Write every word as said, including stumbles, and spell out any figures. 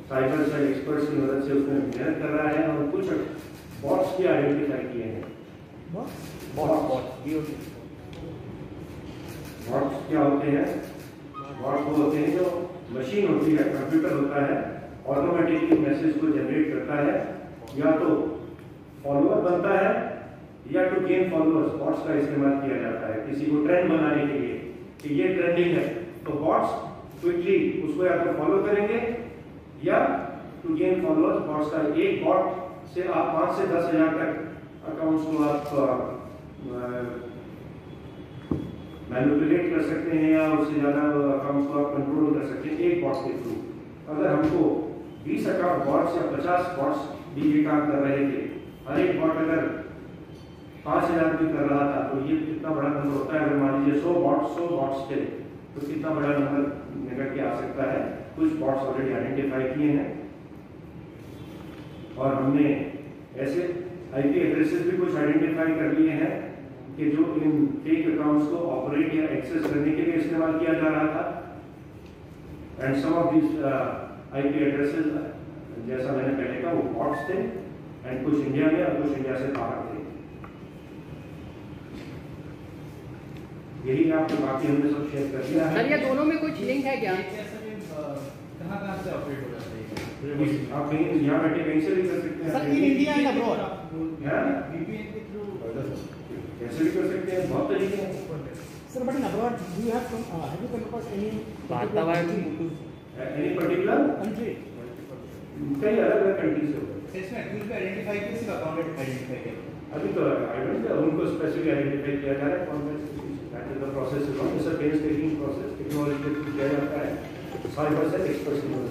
Cyber cell experts की मदद से उसमें मेहनत कर रहा है और कुछ बॉट्स भी आइडेंटिफाई किए हैं। बॉट्स बॉट्स क्या होते हैं? बॉट्स वो होते हैं जो मशीन होती है, कंप्यूटर होता है, ऑटोमेटिकली मैसेज को जनरेट करता है, या तो फॉलोअर बनता है या टू गेन फॉलोअर्स। बॉट्स का इस्तेमाल किया जाता है किसी को ट्रेंड बनाने के लिए कि ये ट्रेंडिंग है, तो बॉट्स क्विकली उसको या तो फॉलो करेंगे या टू गेन फॉलोअर्स। बॉट्स का एक बॉट से आप पांच से दस हजार तक अकाउंट्स को आप मैनिपुलेट कर सकते हैं या उससे ज्यादा अकाउंट्स को आप कंट्रोल कर सकते हैं एक बॉट के थ्रू। अगर हमको बीस अकाउंट बॉट्स या पचास बॉट्स भी ये काम कर रहे थे, हर एक बॉट अगर पांच हजार भी कर रहा था, तो ये कितना बड़ा नंबर होता है। अगर मान लीजिए सौ बॉट्स सौ बॉट्स थे तो कितना बड़ा नंबर निकल के आ सकता है। कुछ बॉट्स ऑलरेडी आइडेंटिफाई किए हैं और हमने ऐसे आईपी एड्रेसेस भी कुछ आइडेंटिफाई कर लिए हैं कि जो इन फेक अकाउंट्स को ऑपरेट या एक्सेस करने के लिए इस्तेमाल किया जा रहा था। And some of this IP addresses, जैसा मैंने पहले कहा, वो बॉट्स थे एंड कुछ इंडिया में और कुछ इंडिया से बाहर थे। यही आपको बाकी हमने सब शेयर कर दिया है। सर ये दोनों में कुछ लिंक है क्या? कहाँ कहाँ से ऑपरेट हो जाता है? आप कहीं यहाँ बैठे कहीं से भी कर सकते हैं sir in India and abroad VPN के थ्रू कैसे भी कर सकते हैं, बहुत तरीके हैं sir. But in abroad do you have have you come across any वातावरण एनी पर्टिकुलर कंट्री? कई अलग अलग कंट्री से होगा। इसमें टूल पे आइडेंटिफाई किसी का अकाउंट आइडेंटिफाई किया अभी तो आई डोंट नो उनको स्पेसिफिक आइडेंटिफाई किया जा रहा है कौन that is the process is on. It's a painstaking process, technology के थ्रू किया जाता है साइबर सेल एक्सपर्ट्स की मदद